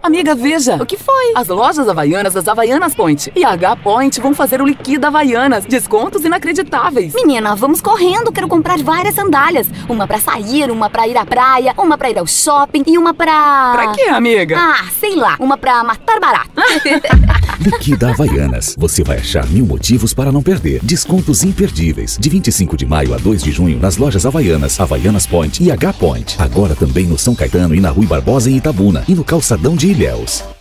Amiga, veja. O que foi? As lojas Havaianas das Havaianas Point e H Point vão fazer o Liquida Havaianas. Descontos inacreditáveis. Menina, vamos correndo. Quero comprar várias sandálias. Uma pra sair, uma pra ir à praia, uma pra ir ao shopping e uma pra... Pra quê, amiga? Ah, sei lá. Uma pra matar barato. Liquida Havaianas. Você vai achar 1000 motivos para não perder. Descontos imperdíveis. De 25 de maio a 2 de junho nas lojas Havaianas, Havaianas Point e H Point. Agora também no São Caetano e na Rui Barbosa em Itabuna. E no Calçadão de Ilhéus.